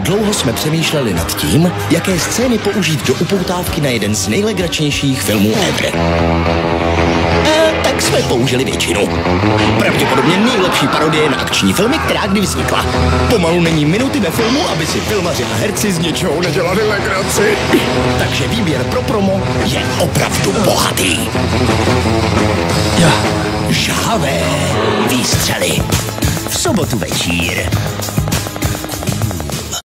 Dlouho jsme přemýšleli nad tím, jaké scény použít do upoutávky na jeden z nejlegračnějších filmů ever. Tak jsme použili většinu. Pravděpodobně nejlepší parodie na akční filmy, která kdy vznikla. Pomalu není minuty ve filmu, aby si filmaři a herci z něčeho nedělali legraci. Takže výběr pro promo je opravdu bohatý. Žhavé výstřely. V sobotu večír.